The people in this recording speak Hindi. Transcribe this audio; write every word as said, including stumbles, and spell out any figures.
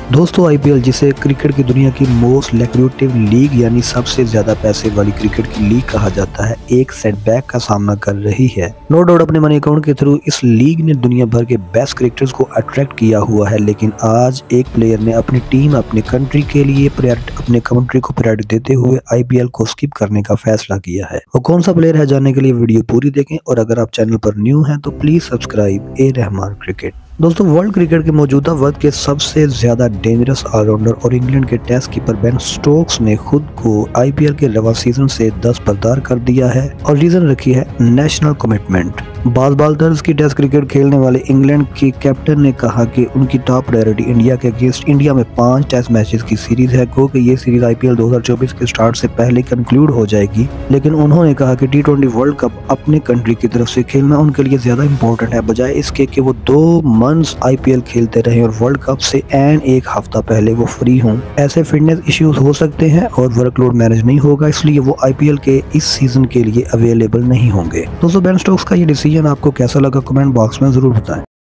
दोस्तों आईपीएल, जिसे क्रिकेट की दुनिया की मोस्ट लैक्रेटिव लीग यानी सबसे ज्यादा पैसे वाली क्रिकेट की लीग कहा जाता है, एक सेटबैक का सामना कर रही है। नो डाउट अपने मनी अकाउंट के थ्रू इस लीग ने दुनिया भर के बेस्ट क्रिकेटर्स को अट्रैक्ट किया हुआ है, लेकिन आज एक प्लेयर ने अपनी टीम, अपनी कंट्री के लिए अपने कंट्री को प्रायोरिटी देते हुए आईपीएल को स्किप करने का फैसला किया है। वो कौन सा प्लेयर है, जानने के लिए वीडियो पूरी देखें, और अगर आप चैनल पर न्यू हैं तो please subscribe A Rahman cricket. दोस्तों, वर्ल्ड क्रिकेट के मौजूदा वक्त के सबसे ज्यादा डेंजरस ऑलराउंडर और इंग्लैंड के टेस्ट कीपर बेन स्टोक्स ने खुद को आईपीएल के रवा सीजन से दस्तबरदार कर दिया है और रीजन रखी है नेशनल कमिटमेंट। बाल बाल्दर्स की टेस्ट क्रिकेट खेलने वाले इंग्लैंड के कैप्टन ने कहा कि उनकी टॉप प्रायोरिटी इंडिया के अगेंस्ट इंडिया में पांच टेस्ट मैचेस की सीरीज है, क्योंकि ये सीरीज आईपीएल दो हज़ार चौबीस के स्टार्ट से पहले कंक्लूड हो जाएगी। लेकिन उन्होंने कहा कि टी ट्वेंटी वर्ल्ड कप अपने कंट्री की तरफ से खेलना उनके लिए ज्यादा इंपॉर्टेंट है, बजाय इसके कि वो दो मंथ्स आईपीएल खेलते रहे और वर्ल्ड कप से एंड एक हफ्ता पहले वो फ्री हों। ऐसे फिटनेस इश्यूज हो सकते हैं और वर्कलोड मैनेज नहीं होगा, इसलिए वो आईपीएल के इस सीजन के लिए अवेलेबल नहीं होंगे। दोस्तों, बेन स्टोक्स का ये डिसीजन आपको कैसा लगा, कमेंट बॉक्स में जरूर बताएं।